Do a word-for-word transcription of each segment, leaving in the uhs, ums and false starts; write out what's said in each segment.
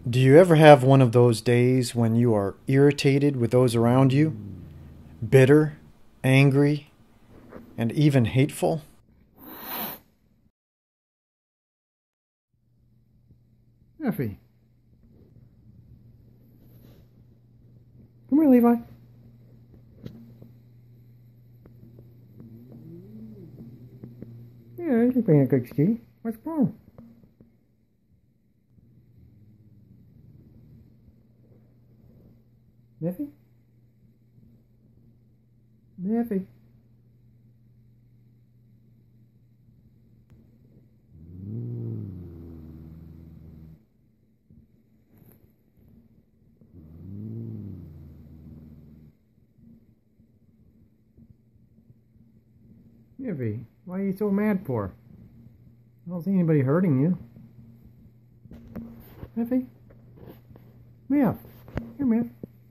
Do you ever have one of those days when you are irritated with those around you? Bitter, angry, and even hateful? Miffy. Come here, Levi. Yeah, you're being a good ski. What's wrong? Miffy? Miffy? Miffy, why are you so mad for? I don't see anybody hurting you. Miffy? Miff. Here, Miff.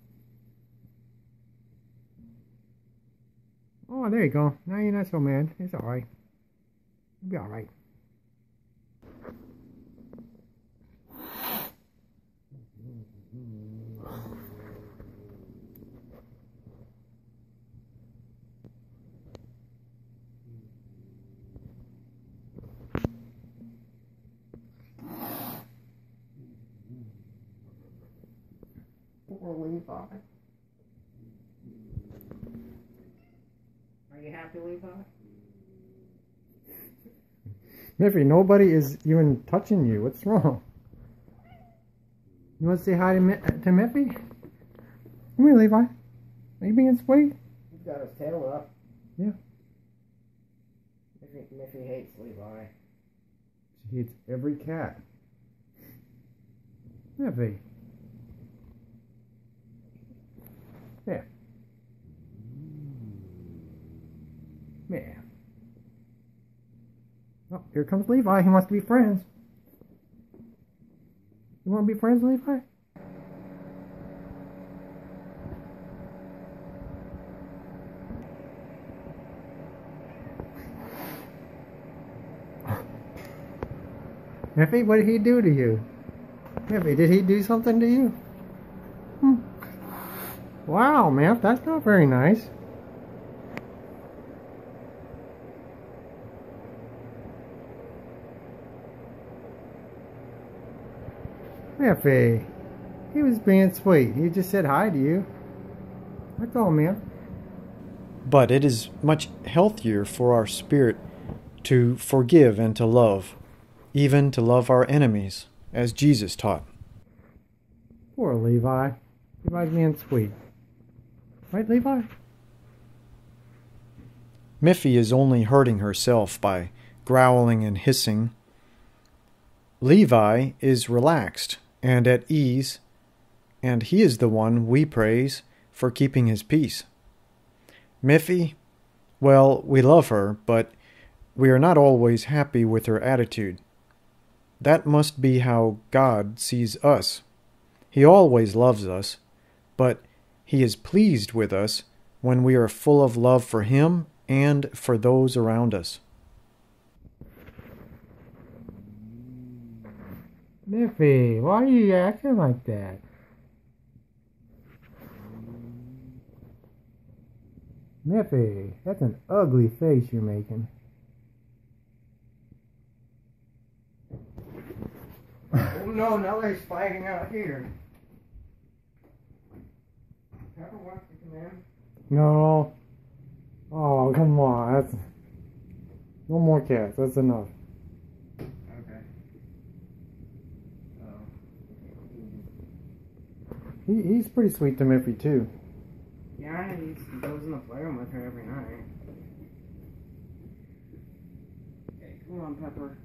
Oh, there you go. Now you're not so mad. It's alright. You'll be alright. Poor Levi. Are you happy, Levi? Miffy, nobody is even touching you. What's wrong? You want to say hi to, Mi to Miffy? Come here, Levi. Are you being sweet? He's got his tail up. Yeah. Miffy, Miffy hates Levi. She hates every cat. Miffy. Yeah. Yeah. Oh, here comes Levi. He wants to be friends. You want to be friends, Levi? Miffy, what did he do to you? Miffy, did he do something to you? Hmm. Wow, man, that's not very nice. Miffy, he was being sweet. He just said hi to you. That's all, man. But it is much healthier for our spirit to forgive and to love, even to love our enemies, as Jesus taught. Poor Levi. Levi's being sweet. Right, Levi? Miffy is only hurting herself by growling and hissing. Levi is relaxed and at ease, and he is the one we praise for keeping his peace. Miffy, well, we love her, but we are not always happy with her attitude. That must be how God sees us. He always loves us, but He is pleased with us when we are full of love for Him and for those around us. Miffy, why are you acting like that? Miffy, that's an ugly face you're making. Oh no, now he's fighting out here. Pepper wants to come in. No. Oh, come on. That's no more cats. That's enough. Okay. Oh. He, he's pretty sweet to Miffy, too. Yeah, he goes in the playroom with her every night. Okay, come on, Pepper.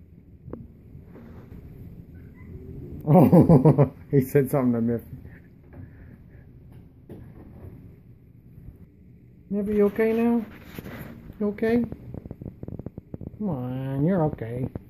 Oh, he said something to Miffy. Miffy, you okay now? You okay? Come on, you're okay.